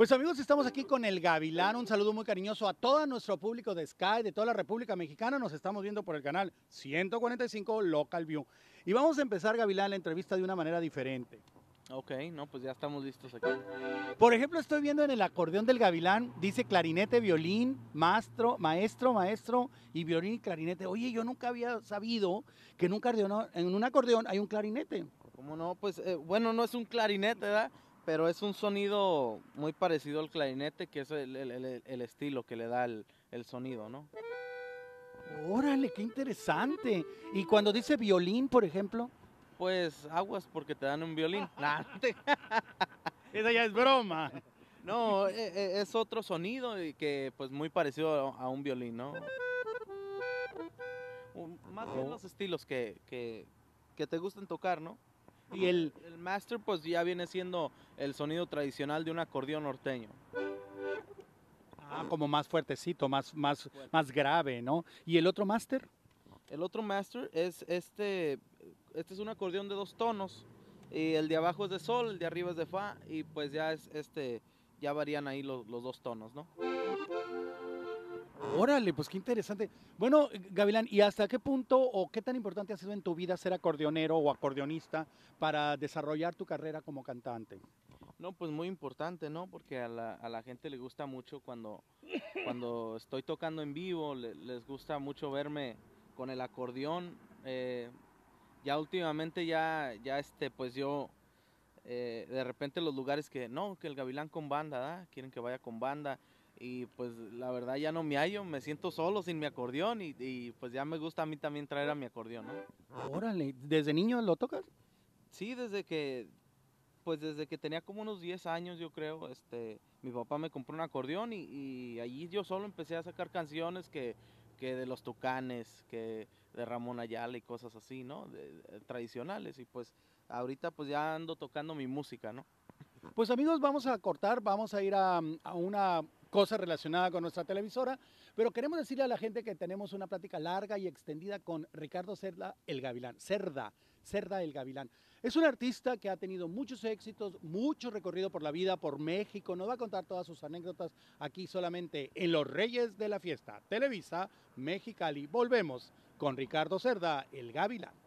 Pues amigos, estamos aquí con el Gavilán. Un saludo muy cariñoso a todo nuestro público de Sky, de toda la República Mexicana. Nos estamos viendo por el canal 145 Local View. Y vamos a empezar, Gavilán, la entrevista de una manera diferente. Ok, no, pues ya estamos listos aquí. Por ejemplo, estoy viendo en el acordeón del Gavilán, dice clarinete, violín, maestro y violín y clarinete. Oye, yo nunca había sabido que en un acordeón hay un clarinete. ¿Cómo no? Pues bueno, no es un clarinete, ¿verdad? Pero es un sonido muy parecido al clarinete, que es el estilo que le da el sonido, ¿no? Órale, qué interesante. Y cuando dice violín, por ejemplo, Pues aguas porque te dan un violín. Nah, esa ya es broma. no, es otro sonido y que pues muy parecido a un violín, ¿no? Más bien Oh. los estilos que te gusten tocar, ¿no? Y el, El master pues ya viene siendo el sonido tradicional de un acordeón norteño. como más fuertecito, Bueno, más grave, ¿no? ¿Y el otro máster? el otro master es este es un acordeón de 2 tonos, y el de abajo es de sol, el de arriba es de fa, y pues ya ya varían ahí los 2 tonos, ¿no? Órale, pues qué interesante. Bueno, Gavilán, ¿y hasta qué punto o qué tan importante ha sido en tu vida ser acordeonero o acordeonista para desarrollar tu carrera como cantante? No, pues muy importante, ¿no? Porque a la gente le gusta mucho cuando estoy tocando en vivo, les gusta mucho verme con el acordeón. Ya últimamente pues yo de repente los lugares que no, que el Gavilán con banda, ¿da? Quieren que vaya con banda, y pues la verdad ya no me hallo, me siento solo sin mi acordeón, y pues ya me gusta a mí también traer a mi acordeón, ¿no? Órale, ¿desde niño lo tocas? Sí, desde que tenía como unos 10 años, yo creo, mi papá me compró un acordeón, y allí yo solo empecé a sacar canciones que de los Tucanes, que de Ramón Ayala y cosas así, ¿no? Tradicionales, y pues ahorita pues ya ando tocando mi música, ¿no? Pues amigos, vamos a cortar, vamos a ir a una cosa relacionada con nuestra televisora, pero queremos decirle a la gente que tenemos una plática larga y extendida con Ricardo Cerda el Gavilán, Cerda el Gavilán. Es un artista que ha tenido muchos éxitos, mucho recorrido por la vida, por México, nos va a contar todas sus anécdotas aquí solamente en Los Reyes de la Fiesta, Televisa, Mexicali. Volvemos con Ricardo Cerda el Gavilán.